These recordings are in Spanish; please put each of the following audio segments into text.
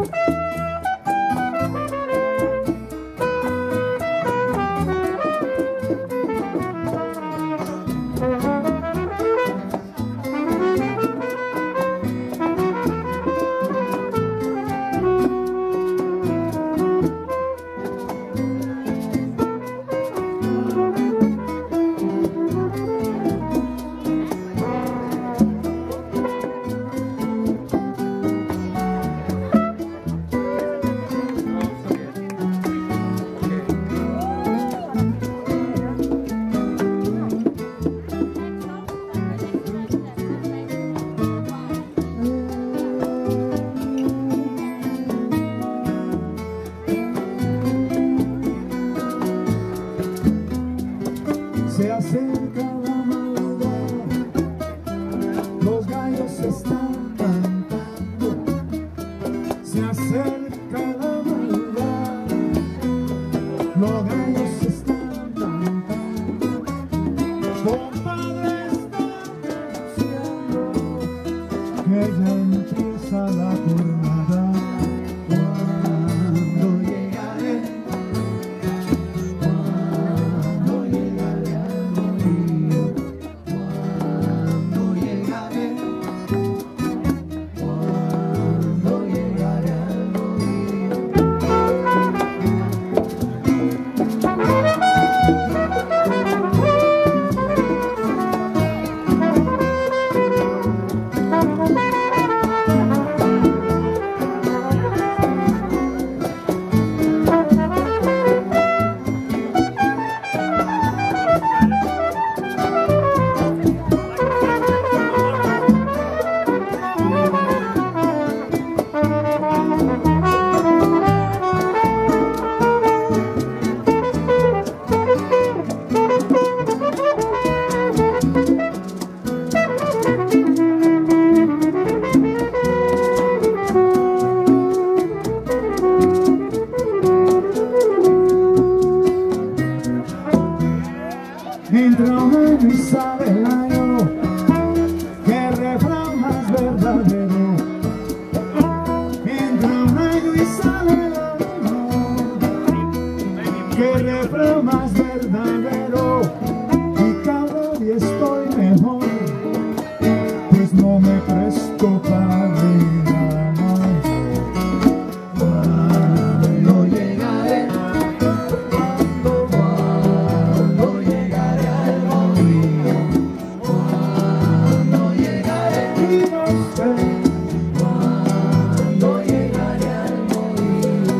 Se acerca la maldad, los gallos están cantando. Se acerca la maldad, los gallos están cantando. Compadre, está anunciando que ya empieza la jornada. Cuando llegaré, entra un año y sale el año, que refrán más verdadero. Entra un año y sale el año, que refrán más verdadero. Y cada día estoy mejor, pues no me presto para vida más. Cuando llegaré, cuando llegaré al morir.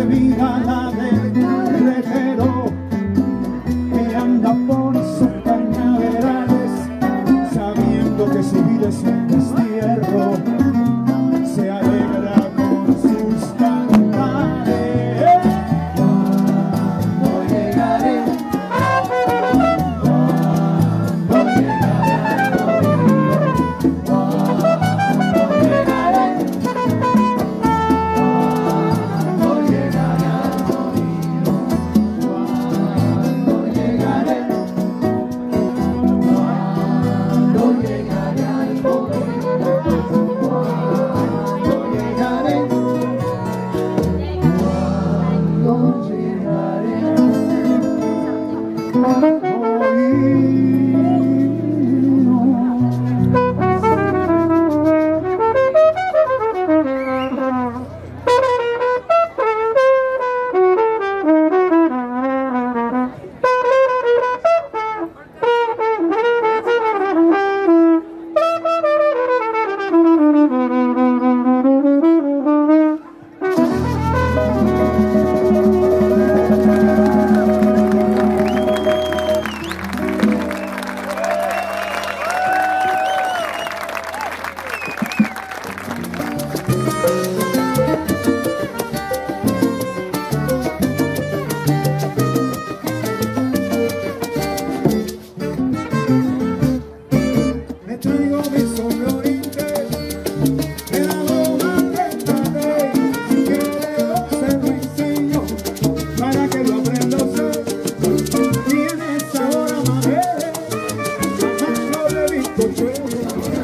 mirada del carretero que anda por sus cañaverales, sabiendo que su vida es un destierro, se alegra con sus cantares. Cuando llegaré, cuando llegaré al oído, cuando llegaré, cuando llegaré al oído, cuando llegaré, cuando llegaré al oído, cuando llegaré, cuando llegaré. Me traigo mis sobrorientes de la loma del Tatey. Si quieres se lo enseño para que lo aprenda usted. Tiene sabor a madera, a mango de bizcochuelo.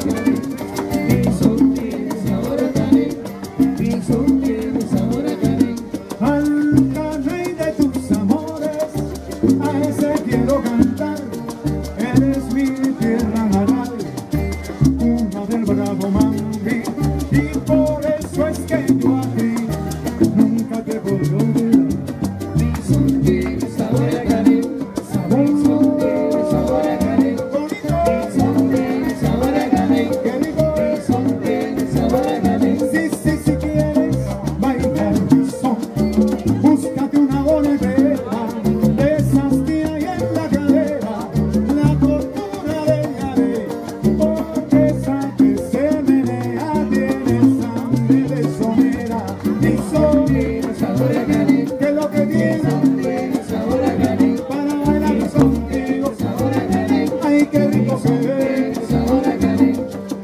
Tiene sabor a canela, tiene sabor a canela. Al caney de tus amores, a ese quiero cantar. Eres mi tierra natal, cuna del bravo Mambi, y por eso es que yo a ti nunca te podré olvidar. Mi son tiene sabor a canela, mi son tiene sabor a canela, mi son tiene sabor a canela, mi son tiene sabor a canela. Si quieres bailar mi son, búscate una bolera de esas que hay en la cadera, la tortura de Yare, porque esa que se menea tiene sangre de sonera. Mi son tiene sabor a canela, que lo que tiene sabor a canela, para bailar contigo sabor a canela. Ay, qué rico se ve sabor a canela.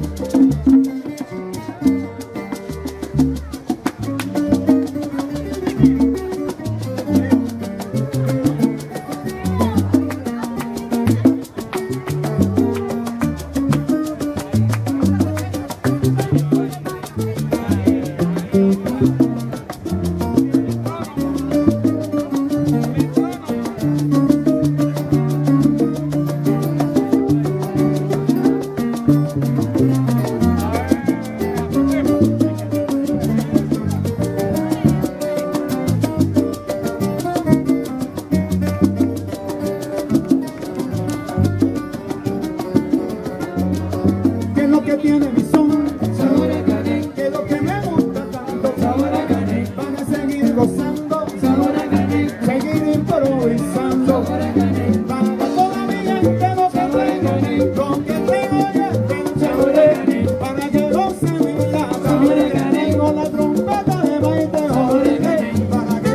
¿Qué es lo que tiene mi son? Sabor a canela. ¿Qué es lo que me gusta tanto? Sabor a canela. Van a seguir gozando. Sabor a canela. Seguir improvisando. Sabor a canela. Para toda mi gente no se tenga, con que tengo ya tengo sabor a canela. Para que goce mi vida. Sabor a canela. Con la trompeta de baile. Sabor a canela. Para que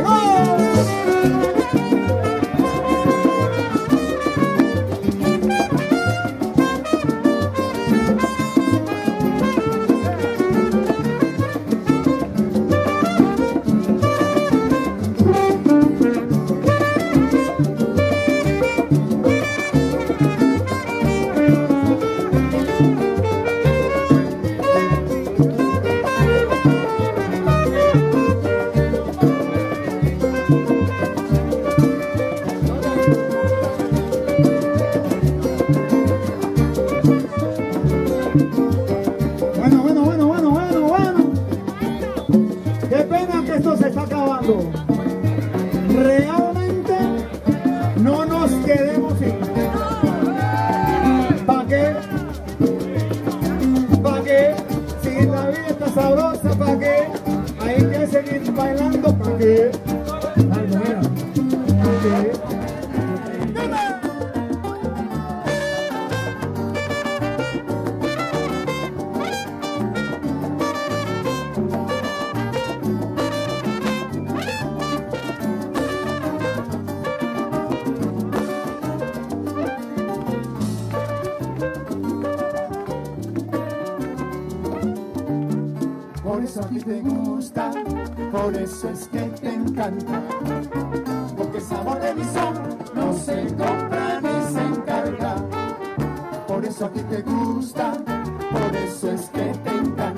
Bueno. Qué pena que esto se está acabando. Realmente no nos quedemos sin. ¿Para qué? ¿Para qué? Si la vida está sabrosa, ¿para qué? Hay que seguir bailando, ¿para qué? Por eso a ti te gusta, por eso es que te encanta. Porque sabor de mi son no se compra ni se encarga. Por eso a ti te gusta, por eso es que te encanta.